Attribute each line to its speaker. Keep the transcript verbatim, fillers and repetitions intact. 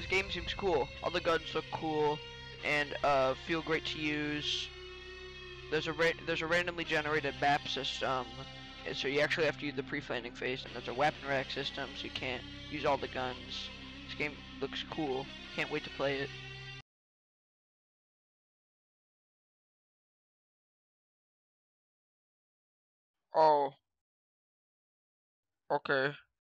Speaker 1: game seems cool. All the guns look cool and uh, feel great to use. There's a ra there's a randomly generated map system, so you actually have to use the pre-planning phase, and there's a weapon rack system, so you can't use all the guns. This game looks cool. Can't wait to play it. Oh, okay.